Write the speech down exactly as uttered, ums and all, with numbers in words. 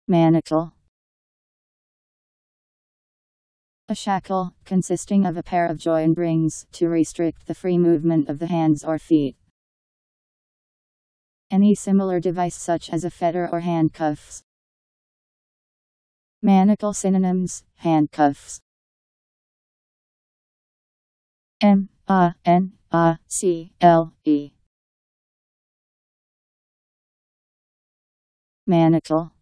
Manacle. A shackle, consisting of a pair of joint rings, to restrict the free movement of the hands or feet. Any similar device such as a fetter or handcuffs. Manacle synonyms: handcuffs. M A N A C L E. Manacle.